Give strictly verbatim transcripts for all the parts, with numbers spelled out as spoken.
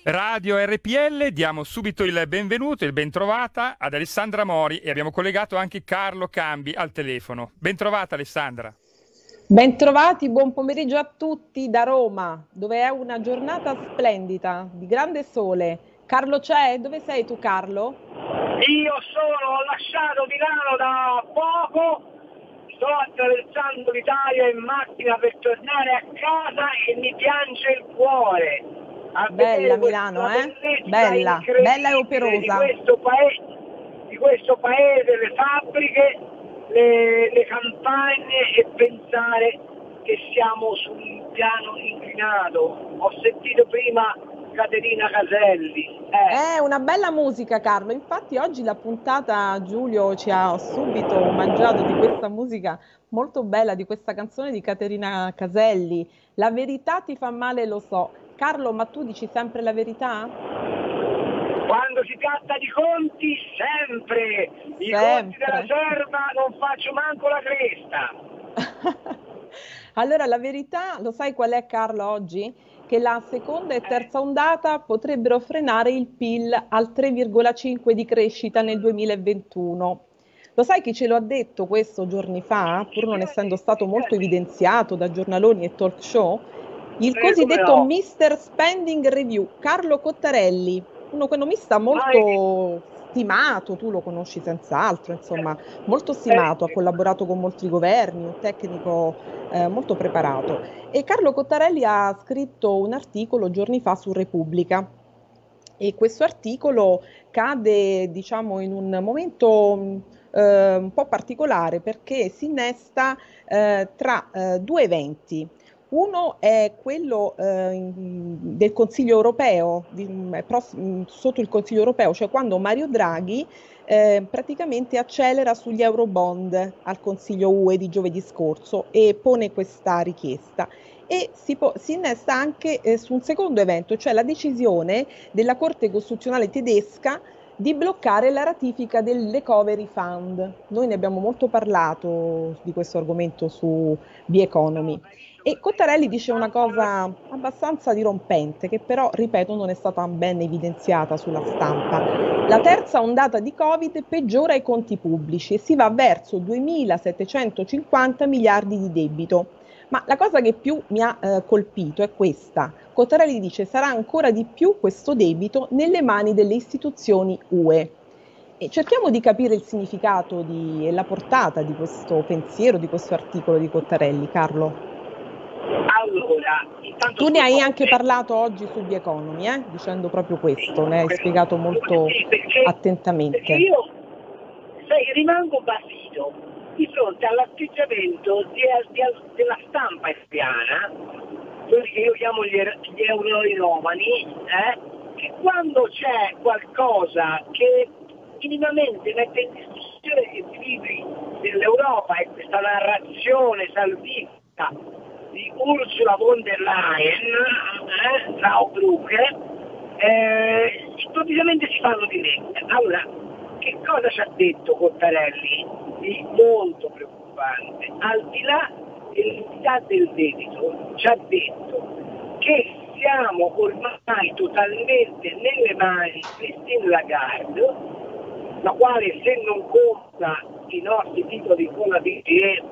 Radio R P L, diamo subito il benvenuto e il bentrovata ad Alessandra Mori e abbiamo collegato anche Carlo Cambi al telefono. Bentrovata Alessandra. Bentrovati, buon pomeriggio a tutti da Roma, dove è una giornata splendida, di grande sole. Carlo c'è? Dove sei tu, Carlo? Io sono, ho lasciato Milano da poco, sto attraversando l'Italia in macchina per tornare a casa e mi piange il cuore. A Bella Milano, eh? Bella, bella e operosa. Di questo, paese, di questo paese, le fabbriche, le, le campagne e pensare che siamo su un piano inclinato. Ho sentito prima Caterina Caselli. È eh. una bella musica, Carlo. Infatti oggi la puntata Giulio ci ha subito mangiato di questa musica molto bella, di questa canzone di Caterina Caselli. La verità ti fa male, lo so. Carlo, ma tu dici sempre la verità? Quando si tratta di conti, sempre. I sempre. Conti della serva non faccio manco la cresta. Allora, la verità, lo sai qual è, Carlo, oggi? Che la seconda e terza ondata potrebbero frenare il P I L al tre virgola cinque di crescita nel duemilaventuno. Lo sai chi ce lo ha detto questo giorni fa, pur non essendo stato molto evidenziato da giornaloni e talk show? Il cosiddetto no. mister Spending Review, Carlo Cottarelli, un economista molto stimato, tu lo conosci senz'altro, insomma, molto stimato, ha collaborato con molti governi, un tecnico eh, molto preparato. E Carlo Cottarelli ha scritto un articolo giorni fa su Repubblica e questo articolo cade, diciamo, in un momento eh, un po' particolare perché si innesta eh, tra eh, due eventi. Uno è quello eh, del Consiglio europeo, di, prossimo, sotto il Consiglio europeo, cioè quando Mario Draghi eh, praticamente accelera sugli Eurobond al Consiglio U E di giovedì scorso e pone questa richiesta. E si, po- si innesta anche eh, su un secondo evento, cioè la decisione della Corte Costituzionale tedesca di bloccare la ratifica del Recovery Fund. Noi ne abbiamo molto parlato di questo argomento su The Economy. E Cottarelli dice una cosa abbastanza dirompente, che però, ripeto, non è stata ben evidenziata sulla stampa. La terza ondata di Covid peggiora i conti pubblici e si va verso duemilasettecentocinquanta miliardi di debito. Ma la cosa che più mi ha eh, colpito è questa. Cottarelli dice sarà ancora di più questo debito nelle mani delle istituzioni U E. E cerchiamo di capire il significato di, e la portata di questo pensiero, di questo articolo di Cottarelli, Carlo. Allora, tu ne hai anche parlato oggi su The Economy, eh? dicendo proprio questo, ne hai spiegato molto sì, perché, attentamente. Perché io sai, rimango basito di fronte all'atteggiamento di, di, della stampa italiana, quelli che io chiamo gli, gli euroinomani, eh? che quando c'è qualcosa che minimamente mette in discussione gli equilibri dell'Europa e questa narrazione salvista di Ursula von der Leyen, eh, Frau Brugge, eh, improvvisamente si fanno di mente. Allora, che cosa ci ha detto Cottarelli di molto preoccupante? Al di là dell'entità del debito, ci ha detto che siamo ormai totalmente nelle mani di Christine Lagarde, la quale se non compra i nostri titoli con la B C E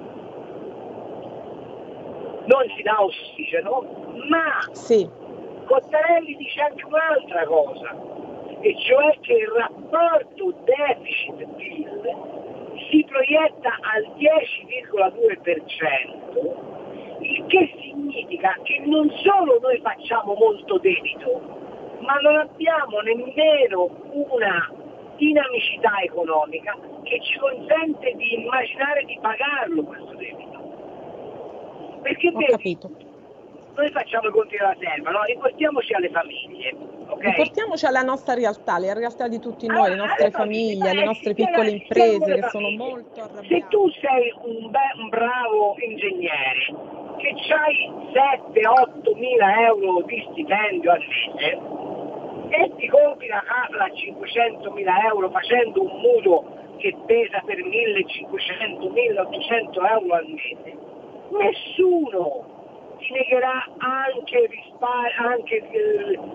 non ci dà ossigeno, ma sì. Cottarelli dice anche un'altra cosa, e cioè che il rapporto deficit-P I L si proietta al dieci virgola due per cento, il che significa che non solo noi facciamo molto debito, ma non abbiamo nemmeno una dinamicità economica che ci consente di immaginare di pagarlo questo debito. Perché Ho vedi, capito. noi facciamo i conti della serva, no? Riportiamoci alle famiglie, ok? Riportiamoci alla nostra realtà, la realtà di tutti noi, le nostre famiglie, eh, le nostre spiega- piccole imprese che spiega sono famiglie. molto arrabbiate. Se tu sei un, be- un bravo ingegnere che hai sette otto mila euro di stipendio al mese e ti compri la casa a cinquecentomila euro facendo un mutuo che pesa per millecinquecento milleottocento euro al mese, nessuno ti negherà anche, il, rispar- anche il, il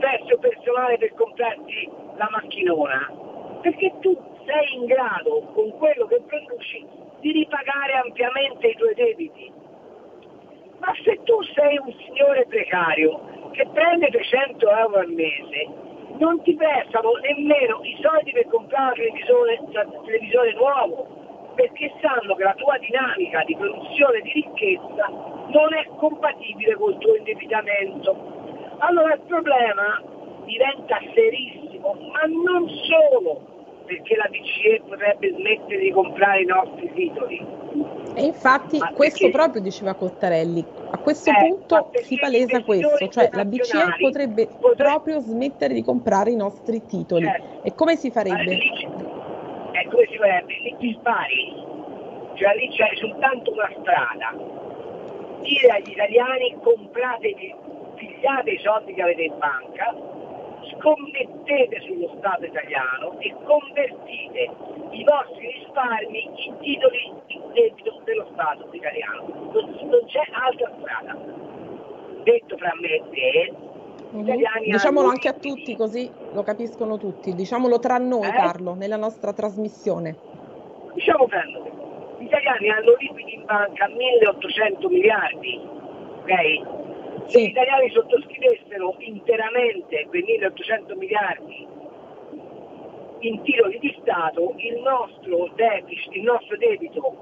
presso personale per comprarti la macchinona, perché tu sei in grado, con quello che produci, di ripagare ampiamente i tuoi debiti. Ma se tu sei un signore precario che prende trecento euro al mese, non ti prestano nemmeno i soldi per comprare un televisore, un televisore nuovo, perché sanno che la tua dinamica di produzione di ricchezza non è compatibile col tuo indebitamento. Allora il problema diventa serissimo, ma non solo perché la B C E potrebbe smettere di comprare i nostri titoli. E infatti Ma questo perché- proprio diceva Cottarelli, a questo Eh, ma punto perché si gli palesa investitori questo, cioè la B C E internazionali potrebbe potre- proprio smettere di comprare i nostri titoli. Certo. E come si Ma farebbe? lì ci- è come si farebbe? Lì ti spari, cioè lì c'è soltanto una strada. Dire agli italiani: compratevi, pigliate i soldi che avete in banca, scommettete sullo Stato italiano e convertite i vostri risparmi in titoli di debito dello Stato italiano. Non, non c'è altra strada. Detto fra me e te, gli Mhm. italiani Diciamolo hanno anche a limiti. tutti così lo capiscono tutti, diciamolo tra noi Eh? Carlo, nella nostra trasmissione. Diciamo per noi, gli italiani hanno liquidi in banca milleottocento miliardi, ok? Se Sì. gli italiani sottoscrivessero interamente quei milleottocento miliardi in titoli di Stato, il nostro deficit, il nostro debito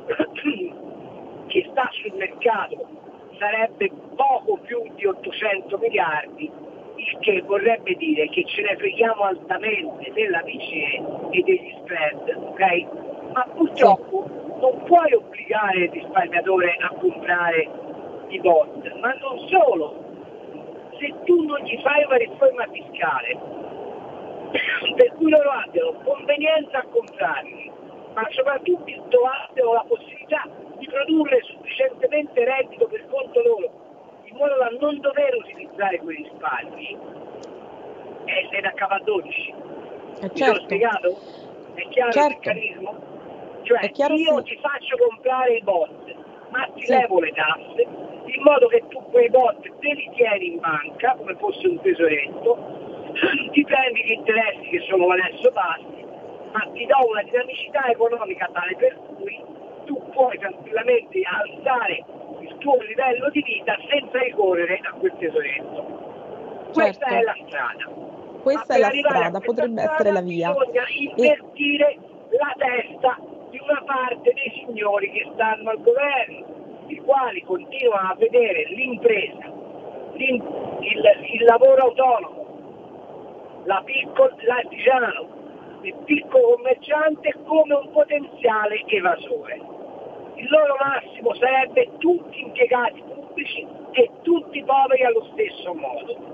che sta sul mercato sarebbe poco più di ottocento miliardi, il che vorrebbe dire che ce ne freghiamo altamente della B C E e degli spread, ok? Ma purtroppo non puoi obbligare il risparmiatore a comprare i bond, ma non solo. Se tu non gli fai una riforma fiscale per cui loro abbiano convenienza a comprarli, ma soprattutto abbiano la possibilità di produrre sufficientemente reddito per conto loro, in modo da non dover utilizzare quei risparmi, e sei da cava dodici. Eh, Mi sono certo. spiegato? È chiaro Certo. il meccanismo? Cioè, È chiaro, io sì. ti faccio comprare i bond, ma ti Sì. levo le tasse, in modo che tu quei bond te li tieni in banca, come fosse un tesoretto, ti prendi gli interessi che sono adesso bassi, ma ti do una dinamicità economica tale per cui tu puoi tranquillamente alzare il tuo livello di vita senza ricorrere a quel tesoretto. Questa Certo. è la strada. Questa Ma è per la arrivare a strada, questa potrebbe strada essere la via. bisogna invertire la testa di una parte dei signori che stanno al governo, i quali continuano a vedere l'impresa, l'im- il, il lavoro autonomo, la piccol- l'artigiano, il piccolo commerciante come un potenziale evasore. Il loro massimo sarebbe tutti impiegati pubblici e tutti poveri allo stesso modo.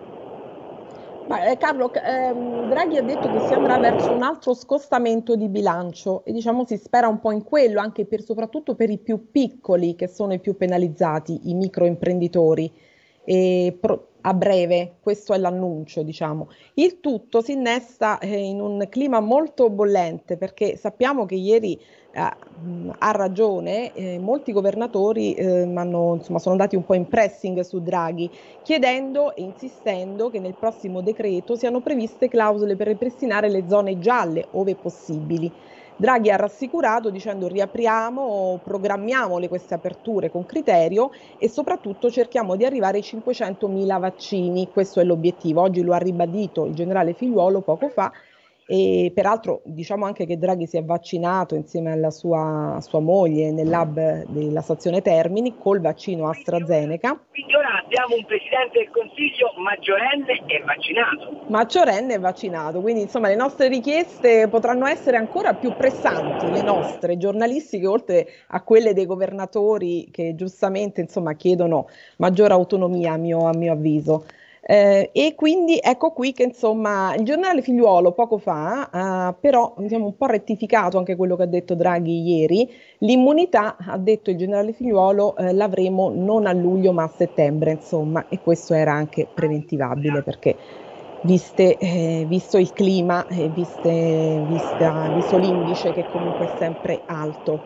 Ma, eh, Carlo, c- ehm, Draghi ha detto che si andrà verso un altro scostamento di bilancio e diciamo si spera un po' in quello, anche per, soprattutto per i più piccoli che sono i più penalizzati, i microimprenditori. E pro- a breve, questo è l'annuncio, diciamo. Il tutto si innesta eh, in un clima molto bollente perché sappiamo che ieri eh, mh, ha ragione, eh, molti governatori eh, hanno, insomma, sono andati un po' in pressing su Draghi, chiedendo e insistendo che nel prossimo decreto siano previste clausole per ripristinare le zone gialle, ove possibili. Draghi ha rassicurato dicendo riapriamo, programmiamole queste aperture con criterio e soprattutto cerchiamo di arrivare ai cinquecentomila vaccini, questo è l'obiettivo. Oggi lo ha ribadito il generale Figliuolo poco fa e peraltro diciamo anche che Draghi si è vaccinato insieme alla sua, sua moglie nel lab della stazione Termini col vaccino AstraZeneca. Quindi ora abbiamo un Presidente del Consiglio maggiorenne e vaccinato. Maggiorenne e vaccinato, quindi insomma le nostre richieste potranno essere ancora più pressanti, le nostre giornalistiche, oltre a quelle dei governatori che giustamente insomma chiedono maggiore autonomia a mio, a mio avviso. Eh, e quindi ecco qui che insomma il giornale Figliuolo poco fa ha però diciamo, un po' rettificato anche quello che ha detto Draghi ieri. L'immunità, ha detto il generale Figliuolo, eh, l'avremo non a luglio ma a settembre, insomma, e questo era anche preventivabile perché viste, eh, visto il clima e viste, vista, visto l'indice che comunque è sempre alto.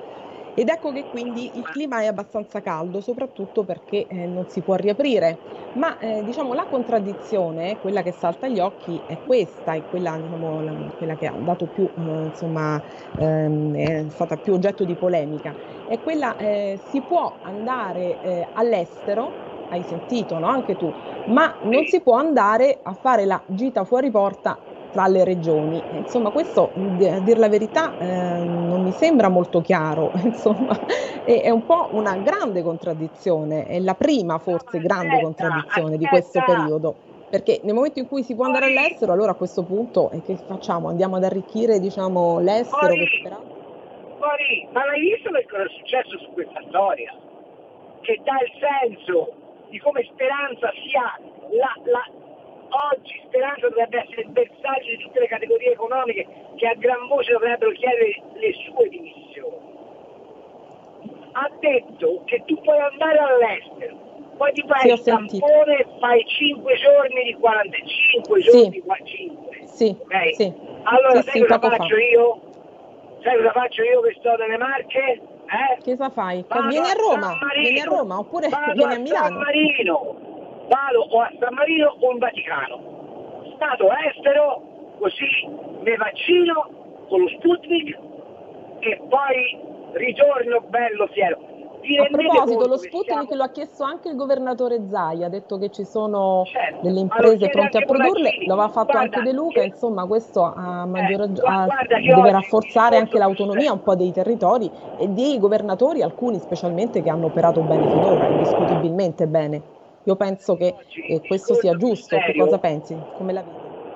Ed ecco che quindi il clima è abbastanza caldo, soprattutto perché eh, non si può riaprire. Ma eh, diciamo la contraddizione, quella che salta agli occhi, è questa, è quella, diciamo, la- quella che ha dato più, eh, insomma, ehm, è stata più oggetto di polemica. È quella, eh, si può andare eh, all'estero, hai sentito, no? Anche tu, ma non si Sì. può andare a fare la gita fuori porta tra le regioni. E, Insomma, questo, d- a dir la verità, eh, non mi sembra molto chiaro, insomma, è, è un po' una grande contraddizione, è la prima No, ma forse grande aspetta, contraddizione di questo aspetta, periodo, perché nel momento in cui si può andare Mori, all'estero, allora a questo punto eh, che facciamo? Andiamo ad arricchire, diciamo, l'estero che Mori, peraltro... Mori, ma l'hai visto che cosa è successo su questa storia? Che dà il senso di come Speranza sia la, la oggi Speranza dovrebbe essere il bersaglio di tutte le categorie economiche che a gran voce dovrebbero chiedere le sue dimissioni. Ha detto che tu puoi andare all'estero, poi ti Sì, fai ho il sentito. tampone, fai cinque giorni di quarantacinque Sì. giorni qua cinque. Sì, Ok? sì, Allora sì, sai sì, cosa poco fa. faccio io? Sai cosa faccio io che sto nelle Marche? Eh? Che cosa fai? Cosa- Vado Vieni a a San Roma, vieni a Marino, Roma oppure vado vieni a a San Milano. Marino, vado o a San Marino o in Vaticano. Stato estero, così mi vaccino con lo Sputnik e poi ritorno bello fiero. Vi A rendete proposito, lo conto che Sputnik siamo... lo ha chiesto anche il governatore Zai, ha detto che ci sono Certo, delle ma lo imprese chiede pronte a anche produrle, lo aveva Bonaccini. fatto anche Guarda, De Luca, che, insomma questo a maggior eh, ragio- gua- a- guarda che deve oggi il rafforzare anche discorso più l'autonomia un serio, po' dei territori e dei governatori, alcuni specialmente che hanno operato bene finora, indiscutibilmente bene. Io penso che oggi il eh, questo sia discorso più giusto. Tu cosa serio, pensi? Come la vedi?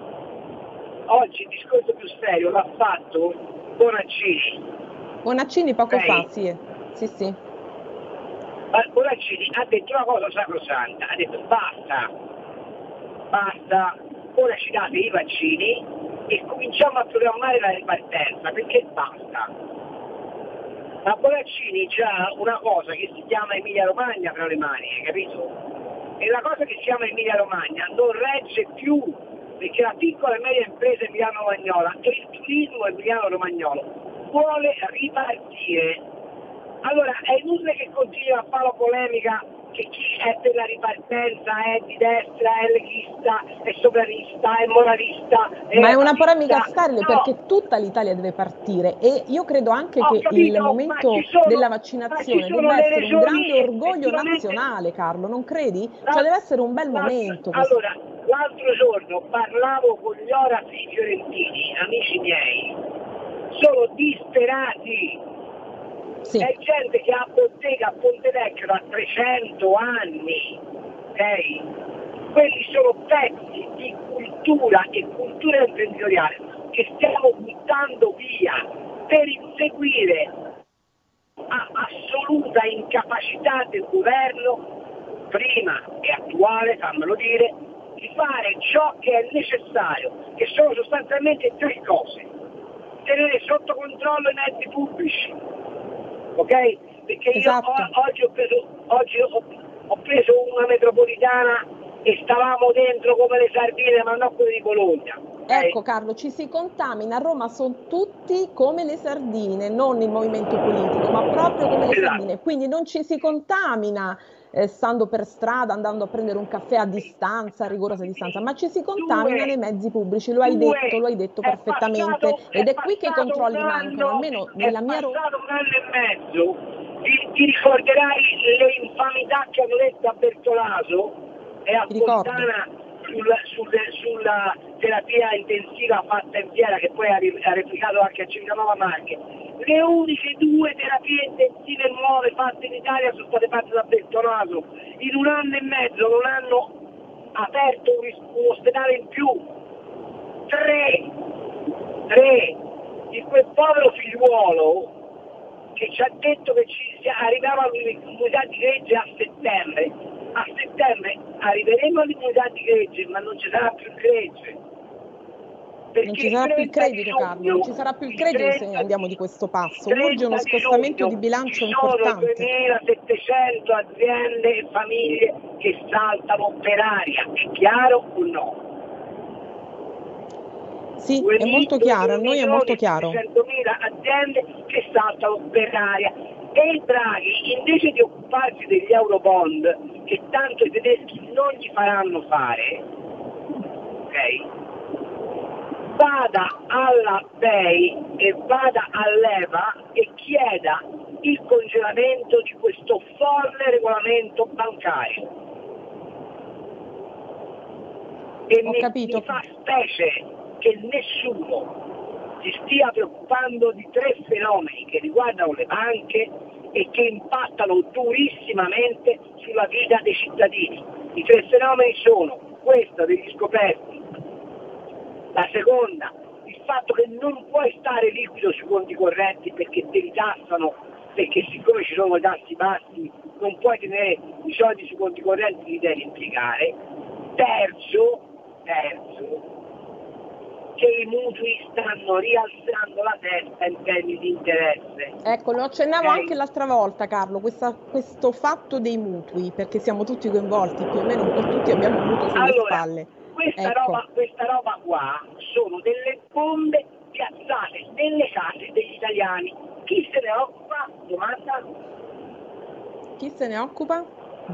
oggi il discorso più serio l'ha fatto Bonaccini, Bonaccini poco fa, ok? sì, sì, sì. Ma Bonaccini ha detto una cosa sacrosanta, ha detto basta, basta, ora ci date i vaccini e cominciamo a programmare la ripartenza, perché basta. Ma Bonaccini c'ha una cosa che si chiama Emilia Romagna tra le mani, hai capito? E la cosa che si chiama Emilia Romagna non regge più, perché la piccola e media impresa emiliano-romagnola e il turismo emiliano-romagnolo vuole ripartire. Allora è inutile che continui a fare la polemica che chi è per la ripartenza è di destra, è leghista, è sovranista, è moralista, è Ma è una polemica razzista. sterile No, perché tutta l'Italia deve partire e io credo anche ho che il capito, ma ci momento della sono, ma ci vaccinazione sono debba le essere un regioni grande orgoglio effettivamente. nazionale, Carlo, non credi? Cioè L'al- deve essere un bel l'altro- momento questo. Allora, l'altro giorno parlavo con gli orafi fiorentini, amici miei, sono disperati. Sì, È gente che ha bottega a Pontevecchio da trecento anni, ok? Quelli sono pezzi di cultura e cultura imprenditoriale che stiamo buttando via per inseguire a assoluta incapacità del governo, prima e attuale, fammelo dire, di fare ciò che è necessario, che sono sostanzialmente tre cose. Tenere sotto controllo i mezzi pubblici, ok? Perché io esatto. o- oggi, ho preso, oggi ho, ho preso una metropolitana e stavamo dentro come le sardine, ma non quelle di Bologna. Okay? Ecco Carlo, ci si contamina, a Roma sono tutti come le sardine, non il movimento politico, ma proprio come le Esatto. sardine, quindi non ci si contamina eh, stando per strada, andando a prendere un caffè a distanza, a rigorosa distanza, ma ci si contamina Due, nei mezzi pubblici, lo hai due, detto, lo hai detto è perfettamente passato, ed è è qui che i passato controlli un mancano, anno, almeno è nella mia Roma. passato un anno e mezzo, ti, ti ricorderai le infamità che hanno detto a Bertolaso e a Ti ricordo. Fontana sul, sul, sulla terapia intensiva fatta in fiera, che poi ha, ha replicato anche a Civitanova Marche. Le uniche due terapie intensive nuove fatte in Italia sono state fatte da Bertolaso. In un anno e mezzo non hanno aperto un, un ospedale in più. Tre, tre, di quel povero figliuolo che ci ha detto che ci arrivava all'immunità di gregge a settembre. A settembre arriveremo all'immunità di gregge, ma non ci sarà più il gregge. Perché Non ci sarà più il credito, Carlo, non ci sarà più il credito se andiamo di questo passo. Urge uno scostamento di bilancio importante. Ci sono duemilasettecento aziende e famiglie che saltano per aria, è chiaro o no? Sì, è molto chiaro, a noi è molto chiaro. duemilasettecentomila aziende che saltano per aria. E Draghi, invece di occuparsi degli Eurobond, che tanto i tedeschi non gli faranno fare, ok? Vada alla B E I e vada all'E V A e chieda il congelamento di questo folle regolamento bancario. E Ho mi, capito. mi fa specie che nessuno si stia preoccupando di tre fenomeni che riguardano le banche e che impattano durissimamente sulla vita dei cittadini. I tre fenomeni sono questo degli scoperti, la seconda, il fatto che non puoi stare liquido sui conti correnti perché te li tassano, perché siccome ci sono i tassi bassi non puoi tenere i soldi sui conti correnti, li devi impiegare. Terzo, terzo, che i mutui stanno rialzando la testa in termini di interesse. Ecco, lo accennavo Okay. anche l'altra volta, Carlo, questa- questo fatto dei mutui, perché siamo tutti coinvolti, più o meno un po' tutti abbiamo un mutuo sulle Allora, spalle. questa, Ecco. roba, questa roba qua sono delle bombe piazzate nelle case degli italiani. Chi se ne occupa? Domanda? Chi se ne occupa?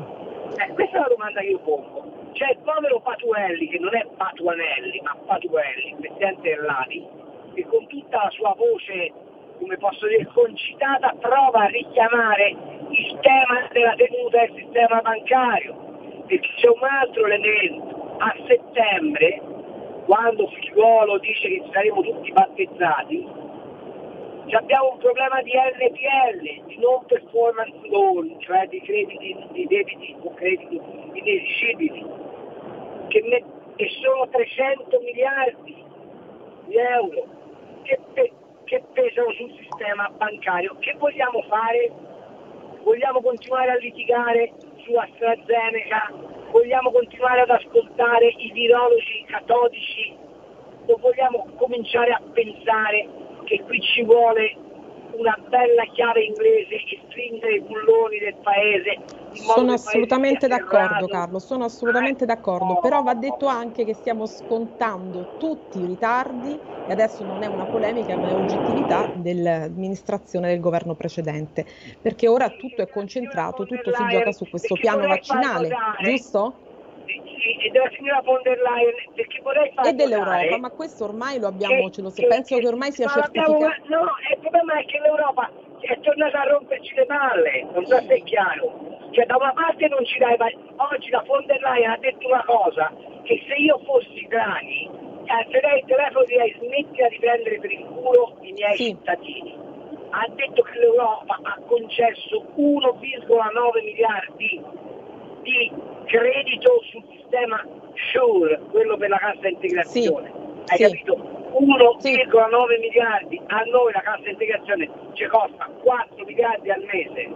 Eh, questa è la domanda che io pongo. C'è il povero Patuelli, che non è Patuanelli, ma Patuelli, il presidente dell'A D I, che con tutta la sua voce, come posso dire, concitata, prova a richiamare il tema della tenuta del sistema bancario. Perché c'è un altro elemento. A settembre, quando Figliuolo dice che saremo tutti battezzati, abbiamo un problema di N P L, di non performance loan, cioè di crediti, di debiti o crediti inesigibili, che, me, che sono trecento miliardi di euro che, pe, che pesano sul sistema bancario. Che vogliamo fare? Vogliamo continuare a litigare su AstraZeneca? Vogliamo continuare ad ascoltare i virologi catodici? O vogliamo cominciare a pensare che qui ci vuole una bella chiave inglese e stringere i bulloni del paese? In modo Sono che il assolutamente paese sia d'accordo, serrato? Carlo, sono assolutamente d'accordo, però va detto anche che stiamo scontando tutti i ritardi, e adesso non è una polemica ma è oggettività, dell'amministrazione del governo precedente, perché ora tutto è concentrato, tutto si gioca su questo piano vaccinale, giusto? Sì, sì, e della signora von der Leyen, perché vorrei far E dell'Europa, notare ma questo ormai lo abbiamo, che- ce lo, che- penso che- che ormai sia ma l'abbiamo- certificato. No, il problema è che l'Europa è tornata a romperci le palle, non so se è chiaro. Cioè da una parte non ci dai, ma oggi la von der Leyen ha detto una cosa, che se io fossi Draghi, alzerei il telefono e direi smettila di prendere per il culo i miei Sì. cittadini. Ha detto che l'Europa ha concesso uno virgola nove miliardi di credito sul sistema SURE, quello per la cassa integrazione. Hai sì. capito? uno virgola nove miliardi, a noi la cassa integrazione ci costa quattro miliardi al mese.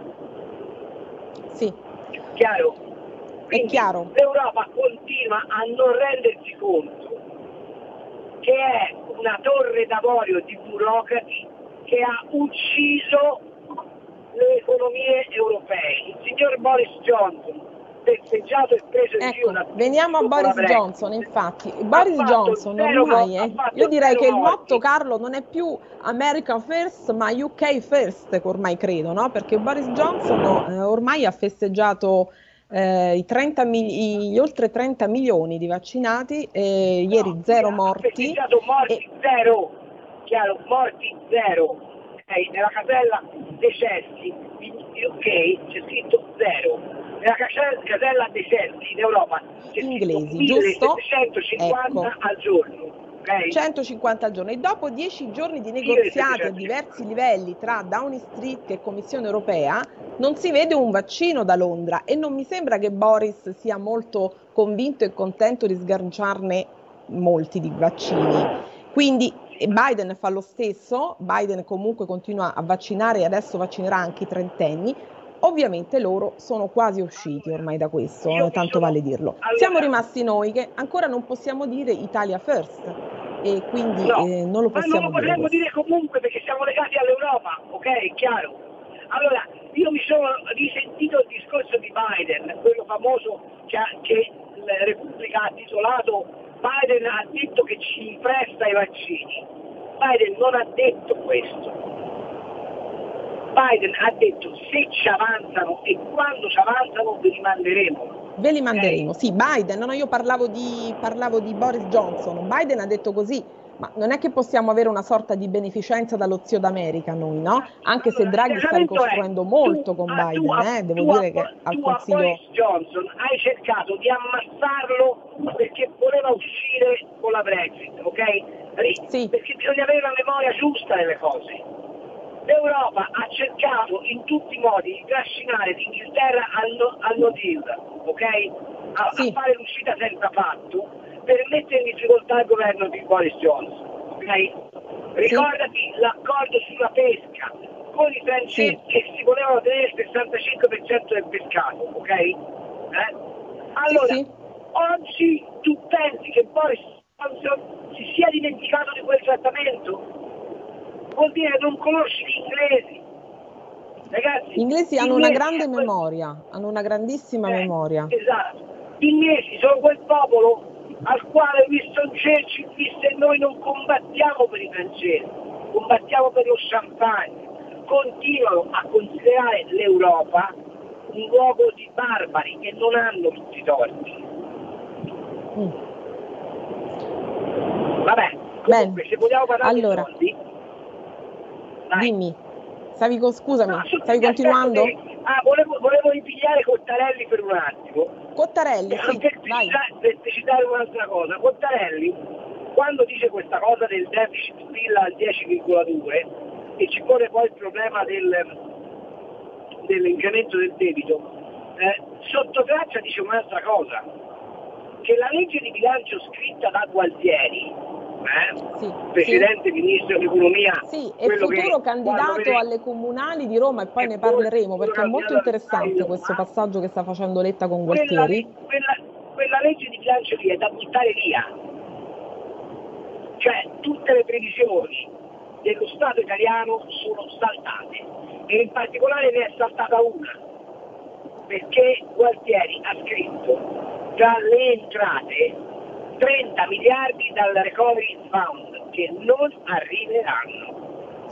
Sì, Chiaro? è Quindi chiaro. l'Europa continua a non rendersi conto che è una torre d'avorio di burocrati che ha ucciso le economie europee. Il signor Boris Johnson, festeggiato e preso in giro Ecco, da tutti veniamo a dopo la Boris Brexit, Johnson, infatti. Boris fatto Johnson zero ormai, mo- è- ha fatto io direi zero che il morti. motto, Carlo, non è più America First, ma U K First, che ormai credo, no? Perché Boris Johnson eh, ormai ha festeggiato eh, i trenta mil- gli oltre trenta milioni di vaccinati, e ieri No, zero ha morti. festeggiato morti e- zero, chiaro, morti zero. Ok, nella casella decessi in U K c'è scritto zero, nella casella, casella decessi in Europa c'è Inglesi, scritto giusto? millesettecentocinquanta Ecco. al giorno. Ok? centocinquanta giorni. E dopo dieci giorni di negoziati a millesettecentocinquanta. diversi livelli tra Downing Street e Commissione europea, non si vede un vaccino da Londra, e non mi sembra che Boris sia molto convinto e contento di sganciarne molti di vaccini. Quindi e Biden fa lo stesso, Biden comunque continua a vaccinare e adesso vaccinerà anche i trentenni. Ovviamente loro sono quasi usciti ormai da questo, Io eh, mi tanto sono- vale dirlo. allora- Siamo rimasti noi che ancora non possiamo dire Italia First, e quindi No, eh, non lo ma non possiamo lo dire potremmo questo. dire comunque perché siamo legati all'Europa, ok? È chiaro. Allora, io mi sono risentito il discorso di Biden, quello famoso che, ha- che la Repubblica ha titolato Biden ha detto che ci presta i vaccini. Biden non ha detto questo. Biden ha detto se ci avanzano e quando ci avanzano ve li manderemo. Ve li manderemo, sì, Biden, no, no, io parlavo di, parlavo di Boris Johnson, Biden ha detto così, ma non è che possiamo avere una sorta di beneficenza dallo zio d'America noi, no? Anche se Draghi sta ricostruendo è, molto tu, con Biden, tu, eh? devo tu, dire tu, che al tu Consiglio... a Boris Johnson hai cercato di ammazzarlo perché voleva uscire con la Brexit, ok? Sì. Perché bisogna avere la memoria giusta delle cose. L'Europa ha cercato in tutti i modi di trascinare l'Inghilterra al no, al no deal, ok? A, sì. a fare l'uscita senza patto per mettere in difficoltà il governo di Boris Johnson, ok? Ricordati sì. l'accordo sulla pesca con i francesi sì. che si volevano tenere il sessantacinque per cento del pescato, ok? Eh? Allora, sì, sì. oggi tu pensi che Boris Johnson si sia dimenticato di quel trattamento? Vuol dire che non conosci gli inglesi. Ragazzi, gli inglesi hanno una grande quel... memoria, hanno una grandissima eh, memoria. Esatto. Gli inglesi sono quel popolo al quale Winston Churchill disse: noi non combattiamo per i francesi, combattiamo per lo champagne. Continuano a considerare l'Europa un luogo di barbari che non hanno tutti i torti. Mm. Vabbè, comunque, bene. Se vogliamo parlare allora, di soldi, dai. Dimmi, stavi con, scusami, no, stavi continuando? Che, ah, volevo, volevo ripigliare Cottarelli per un attimo. Cottarelli, sì, per, vai. per citare un'altra cosa, Cottarelli, quando dice questa cosa del deficit PIL al dieci virgola due e ci pone poi il problema del, dell'incremento del debito, eh, sotto traccia dice un'altra cosa, che la legge di bilancio scritta da Gualtieri, Eh? Sì, Presidente, sì. Ministro dell'Economia, sì, e futuro candidato vede... alle comunali di Roma, e poi e ne parleremo perché è molto interessante questo passaggio che sta facendo Letta con Gualtieri. Quella, quella, quella legge di bilancio lì è da buttare via, cioè tutte le previsioni dello Stato italiano sono saltate e in particolare ne è saltata una, perché Gualtieri ha scritto tra le entrate trenta miliardi dal Recovery Fund che non arriveranno.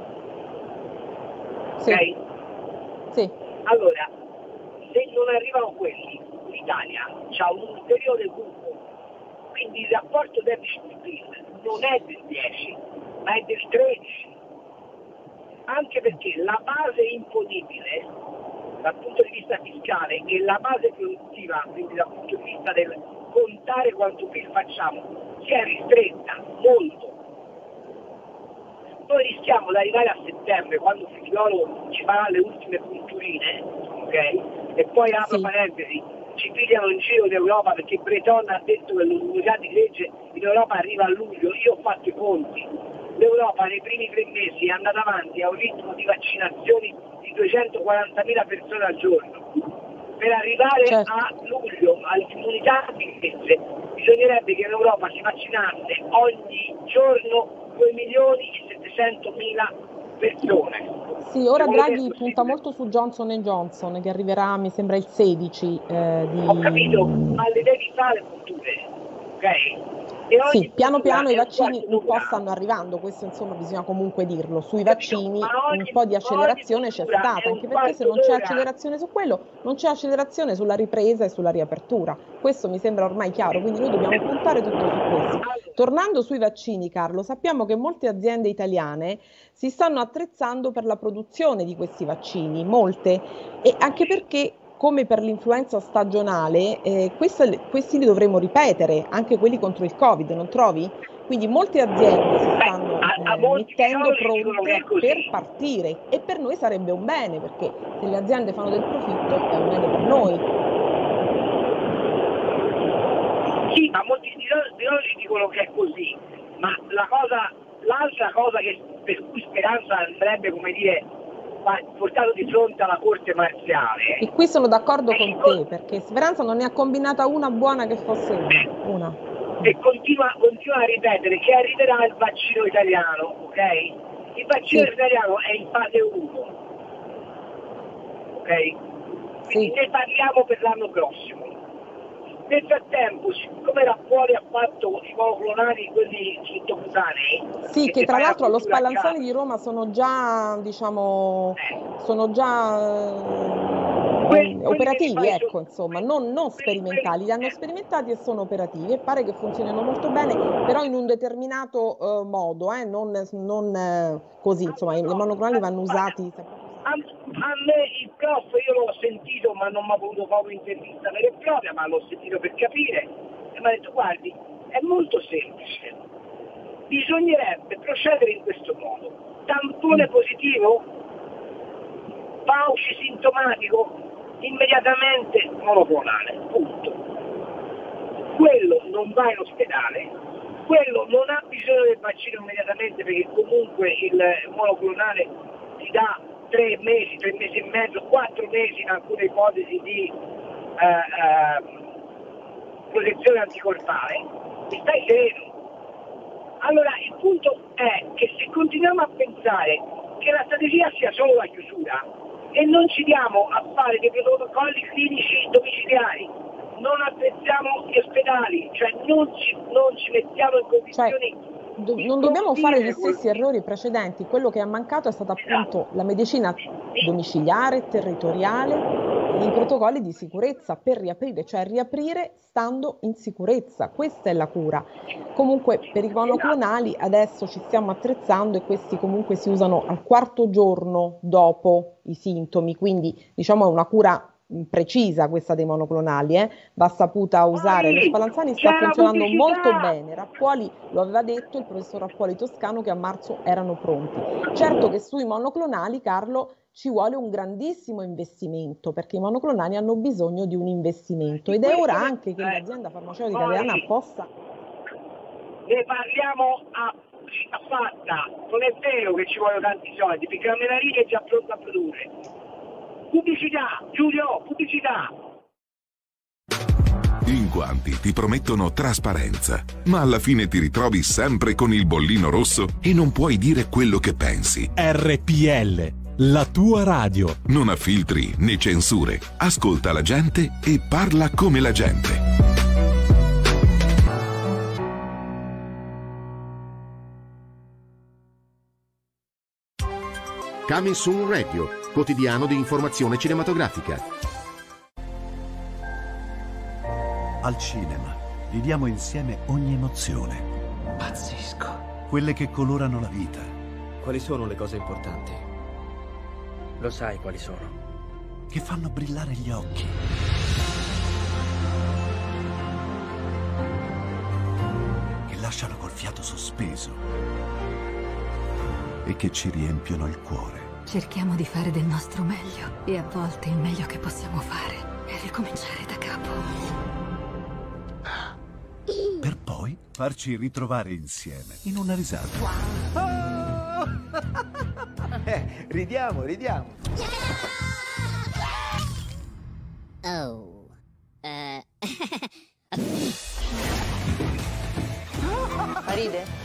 Sì. Ok? Sì. Allora, se non arrivano quelli, l'Italia ha un ulteriore buco. Quindi il rapporto deficit-PIL non è del dieci, ma è del tredici. Anche perché la base imponibile dal punto di vista fiscale e la base produttiva, quindi dal punto di vista del contare quanto PIL facciamo, si è ristretta molto. Noi rischiamo di arrivare a settembre, quando Figliolo ci farà le ultime punturine, ok? E poi apro sì. parentesi, ci pigliano in giro d'Europa perché Breton ha detto che l'unità di legge in Europa arriva a luglio. Io ho fatto i conti. L'Europa nei primi tre mesi è andata avanti a un ritmo di vaccinazioni di duecentoquarantamila persone al giorno. Per arrivare certo. a luglio all'immunità di legge bisognerebbe che l'Europa si vaccinasse ogni giorno due milioni e settecentomila persone. Sì, ora Draghi punta molto su Johnson and Johnson, che arriverà, mi sembra, il sedici eh, di... Ho capito, ma le devi fare punture, ok? Sì, piano piano i vaccini un po' stanno arrivando, questo insomma bisogna comunque dirlo, sui vaccini un po' di accelerazione c'è stata, anche perché se non c'è accelerazione su quello non c'è accelerazione sulla ripresa e sulla riapertura, questo mi sembra ormai chiaro, quindi noi dobbiamo puntare tutto su questo. Tornando sui vaccini, Carlo, sappiamo che molte aziende italiane si stanno attrezzando per la produzione di questi vaccini, molte, e anche perché come per l'influenza stagionale, eh, questa, questi li dovremo ripetere, anche quelli contro il Covid, non trovi? Quindi molte aziende si stanno eh, mettendo pronte per partire e per noi sarebbe un bene, perché se le aziende fanno del profitto è un bene per noi. Sì, ma molti virologi dicono che è così, ma la cosa, l'altra cosa che, per cui Speranza andrebbe, come dire, portato di fronte alla corte marziale. E qui sono d'accordo con te, perché Speranza non ne ha combinata una buona che fosse una. una. E continua, continua a ripetere che arriverà il vaccino italiano, ok? Il vaccino sì. italiano è in fase uno, ok? Quindi sì. ne parliamo per l'anno prossimo. Nel frattempo, siccome Rappuoli ha fatto i monoclonali, quelli sottocutanei, sì, che tra l'altro allo Spallanzani di Roma sono già, diciamo, eh. sono già Quelli, eh, operativi, quelli ecco, sono, insomma, non, non sperimentali, li hanno eh. sperimentati e sono operativi e pare che funzionino molto bene, però in un determinato uh, modo, eh, non, non eh, così, insomma, i monoclonali vanno usati. A, a me il prof, io l'ho sentito, ma non mi ha voluto fare un'intervista vera e propria, ma l'ho sentito per capire, e mi ha detto: guardi, è molto semplice, bisognerebbe procedere in questo modo: tampone positivo, pauci sintomatico, immediatamente monoclonale, punto. Quello non va in ospedale, quello non ha bisogno del vaccino immediatamente, perché comunque il monoclonale ti dà tre mesi, tre mesi e mezzo, quattro mesi in alcune ipotesi di eh, eh, protezione anticorpale, e stai sereno. Allora il punto è che se continuiamo a pensare che la strategia sia solo la chiusura e non ci diamo a fare dei protocolli clinici domiciliari, non attrezziamo gli ospedali, cioè non ci, non ci mettiamo in condizioni... Cioè, do, non dobbiamo fare gli stessi errori precedenti. Quello che è mancato è stata appunto la medicina domiciliare, territoriale, i protocolli di sicurezza per riaprire, cioè riaprire stando in sicurezza. Questa è la cura. Comunque per i monoclonali adesso ci stiamo attrezzando e questi comunque si usano al quarto giorno dopo i sintomi, quindi diciamo è una cura precisa questa dei monoclonali, eh? Va saputa usare. Lo Spallanzani sta funzionando molto bene. Rappuoli lo aveva detto, il professor Rappuoli Toscano, che a marzo erano pronti. Certo che sui monoclonali, Carlo, ci vuole un grandissimo investimento, perché i monoclonali hanno bisogno di un investimento ed è ora anche che l'azienda farmaceutica italiana possa... Ne parliamo a, a fatta, non è vero che ci vogliono tanti soldi, perché la menaria è già pronta a produrre. Pubblicità, Giulio, pubblicità! In quanti ti promettono trasparenza, ma alla fine ti ritrovi sempre con il bollino rosso e non puoi dire quello che pensi. R P L, la tua radio. Non ha filtri né censure. Ascolta la gente e parla come la gente. Coming Soon Radio, quotidiano di informazione cinematografica. Al cinema viviamo insieme ogni emozione. Pazzesco. Quelle che colorano la vita. Quali sono le cose importanti? Lo sai quali sono? Che fanno brillare gli occhi. Che lasciano col fiato sospeso. E che ci riempiono il cuore. Cerchiamo di fare del nostro meglio e a volte il meglio che possiamo fare è ricominciare da capo. Per poi farci ritrovare insieme in una risata. Oh! eh, ridiamo, ridiamo. Oh. Uh. Ride?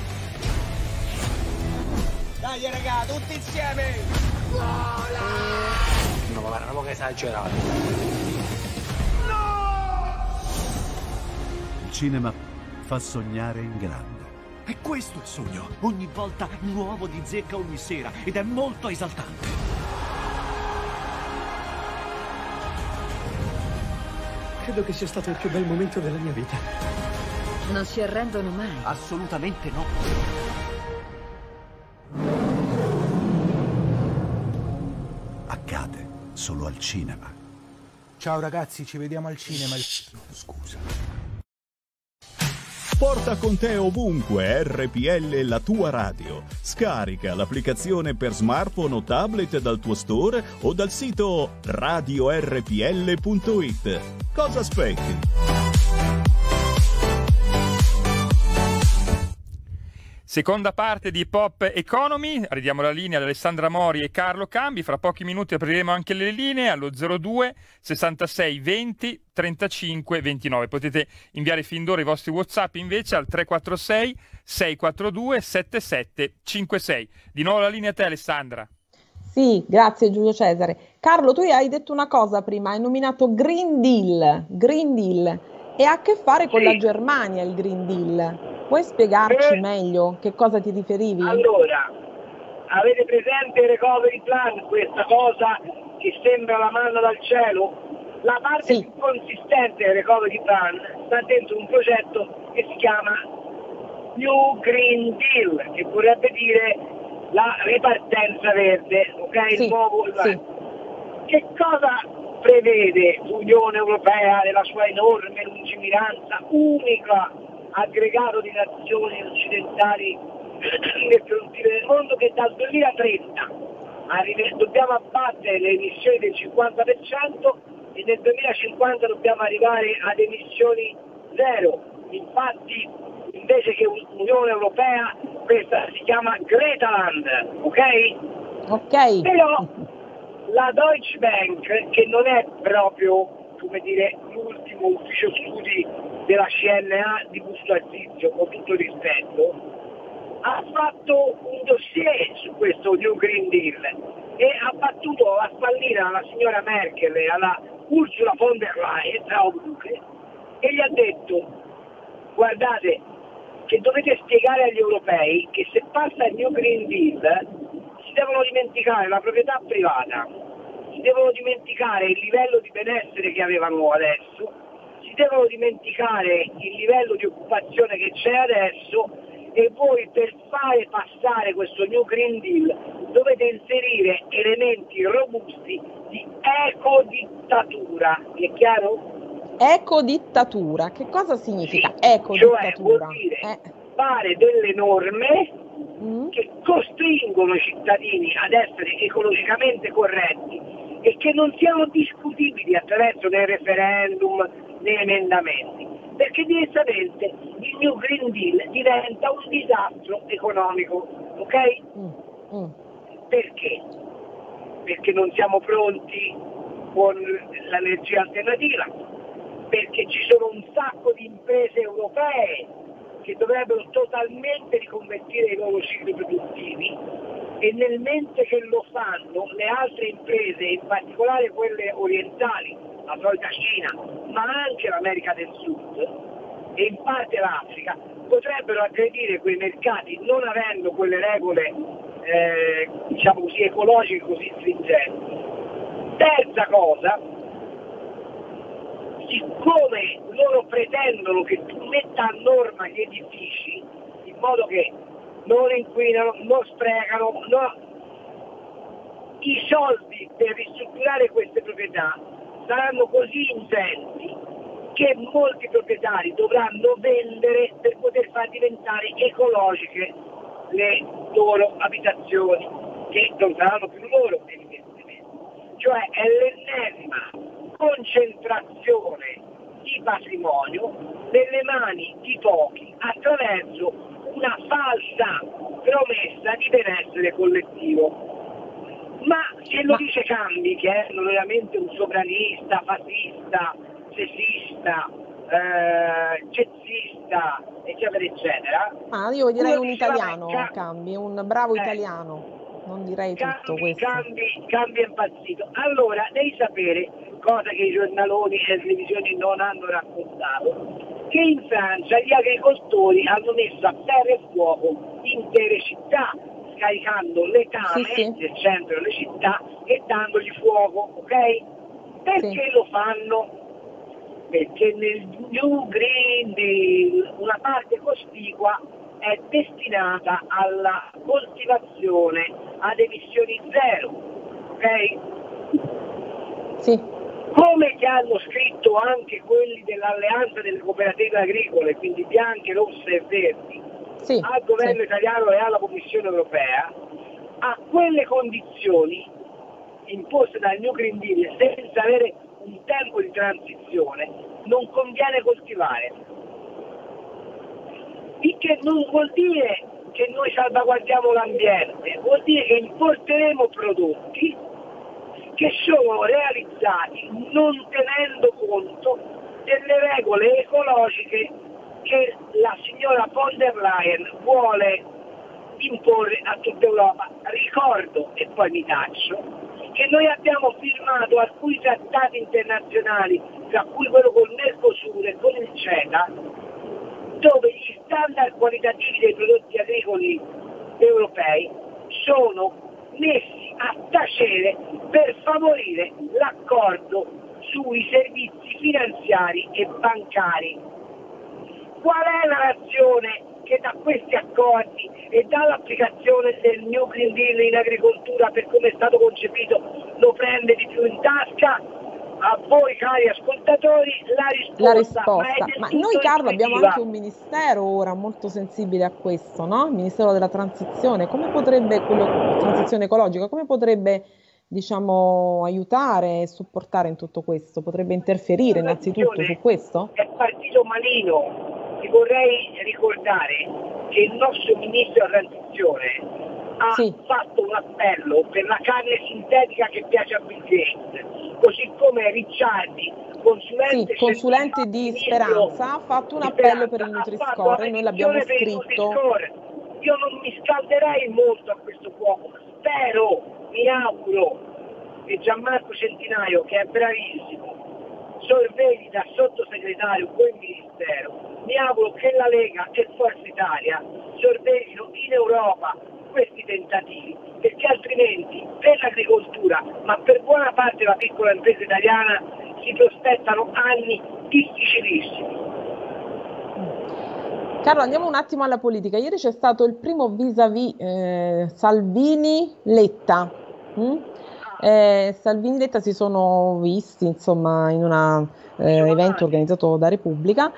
Dai raga, tutti insieme! Vola! No, guarda, non che esagerato. No! Il cinema fa sognare in grande. E questo è il sogno. Ogni volta nuovo di zecca ogni sera ed è molto esaltante. Credo che sia stato il più bel momento della mia vita. Non si arrendono mai. Assolutamente no. Accade solo al cinema. Ciao ragazzi, ci vediamo al cinema. Scusa. Porta con te ovunque R P L, la tua radio. Scarica l'applicazione per smartphone o tablet dal tuo store o dal sito radio R P L punto it. Cosa aspetti? Seconda parte di Pop Economy, ridiamo la linea ad Alessandra Mori e Carlo Cambi, fra pochi minuti apriremo anche le linee allo zero due sessantasei venti trentacinque ventinove. Potete inviare fin d'ora i vostri WhatsApp invece al tre quattro sei sei quattro due sette sette cinque sei. Di nuovo la linea a te Alessandra. Sì, grazie Giulio Cesare. Carlo, tu hai detto una cosa prima, hai nominato Green Deal, Green Deal, e ha a che fare con Sì. la Germania il Green Deal. Puoi spiegarci Eh, meglio che cosa ti riferivi? Allora, avete presente il recovery plan, questa cosa che sembra la manna dal cielo? La parte Sì. più consistente del recovery plan sta dentro un progetto che si chiama New Green Deal, che vorrebbe dire la ripartenza verde, ok? Sì, Il nuovo... sì. Che cosa prevede l'Unione Europea nella sua enorme lungimiranza, unica aggregato di nazioni occidentali nel frontiere del mondo, che dal duemilatrenta arrive, dobbiamo abbattere le emissioni del cinquanta per cento e nel duemilacinquanta dobbiamo arrivare ad emissioni zero. Infatti, invece che Unione Europea, questa si chiama Gretaland, ok? Ok. Però la Deutsche Bank, che non è proprio, come dire, l'ultimo ufficio studi della C N A di Busto Arsizio, con tutto il rispetto, ha fatto un dossier su questo New Green Deal e ha battuto la spallina alla signora Merkel e alla Ursula von der Leyen, e gli ha detto: guardate che dovete spiegare agli europei che se passa il New Green Deal si devono dimenticare la proprietà privata, si devono dimenticare il livello di benessere che avevano adesso, si devono dimenticare il livello di occupazione che c'è adesso, e voi per fare passare questo New Green Deal dovete inserire elementi robusti di ecodittatura. È chiaro? Ecodittatura, che cosa significa Sì, ecodittatura? cioè vuol dire Eh. fare delle norme Mm. che costringono i cittadini ad essere ecologicamente corretti e che non siano discutibili attraverso né referendum né emendamenti, perché diversamente il New Green Deal diventa un disastro economico, ok? Mm. Mm. Perché? Perché non siamo pronti con l'energia alternativa, perché ci sono un sacco di imprese europee che dovrebbero totalmente riconvertire i loro cicli produttivi, e nel mentre che lo fanno le altre imprese, in particolare quelle orientali, la solita Cina, ma anche l'America del Sud e in parte l'Africa, potrebbero aggredire quei mercati non avendo quelle regole eh, diciamo così ecologiche così stringenti. Terza cosa, siccome loro pretendono che tu metta a norma gli edifici in modo che non inquinano, non sprecano, no, i soldi per ristrutturare queste proprietà saranno così ingenti che molti proprietari dovranno vendere per poter far diventare ecologiche le loro abitazioni, che non saranno più loro evidentemente. Cioè è l'ennesima concentrazione di patrimonio nelle mani di pochi attraverso una falsa promessa di benessere collettivo. Ma se lo dice Cambi, che è veramente un sovranista, fascista, sessista, eh, jazzista, eccetera, eccetera. Ah, io direi un diceva, italiano, Cam- Cambi, un bravo eh, italiano, non direi tutto Cambi, questo. cambi, cambi è impazzito. Allora, devi sapere, cosa che i giornaloni e le televisioni non hanno raccontato, che in Francia gli agricoltori hanno messo a terra e fuoco intere città, scaricando letame Sì, sì. nel centro delle città e dandogli fuoco, ok? Perché Sì. lo fanno? Perché nel New Green Deal una parte cospicua è destinata alla coltivazione ad emissioni zero, ok? Sì. Come che hanno scritto anche quelli dell'alleanza delle cooperative agricole, quindi bianche, rosse e verdi, Sì, al governo sì. italiano e alla Commissione europea, a quelle condizioni imposte dal New Green Deal senza avere un tempo di transizione non conviene coltivare. Il che non vuol dire che noi salvaguardiamo l'ambiente, vuol dire che importeremo prodotti che sono realizzati non tenendo conto delle regole ecologiche che la signora von der Leyen vuole imporre a tutta Europa. Ricordo, e poi mi taccio, che noi abbiamo firmato alcuni trattati internazionali, tra cui quello col Mercosur e con il CETA, dove gli standard qualitativi dei prodotti agricoli europei sono messi a tacere per favorire l'accordo sui servizi finanziari e bancari. Qual è la ragione che da questi accordi e dall'applicazione del New Green Deal in agricoltura, per come è stato concepito, lo prende di più in tasca? A voi cari ascoltatori la risposta, la risposta. Ma, ma noi Carlo abbiamo anche un ministero ora molto sensibile a questo, no? Il Ministero della Transizione, come potrebbe, quello, transizione ecologica, come potrebbe diciamo aiutare e supportare in tutto questo? Potrebbe interferire innanzitutto su questo? È partito malino. Ti vorrei ricordare che il nostro Ministro della Transizione ha sì. fatto un appello per la carne sintetica che piace a Bill Gates, così come Ricciardi, consulente, sì, consulente di Speranza, ha fatto un appello per il Nutri-Score e noi l'abbiamo scritto. Io non mi scalderei molto a questo fuoco, spero, mi auguro che Gianmarco Centinaio, che è bravissimo, sorvegli da sottosegretario quel ministero. Mi auguro che la Lega e Forza Italia sorveglino in Europa questi tentativi, perché altrimenti per l'agricoltura, ma per buona parte della piccola impresa italiana, si prospettano anni difficilissimi. Carlo, andiamo un attimo alla politica. Ieri c'è stato il primo vis-à-vis eh, Salvini-Letta. Mm? Eh, Salvini e Letta si sono visti insomma in un eh, evento organizzato da Repubblica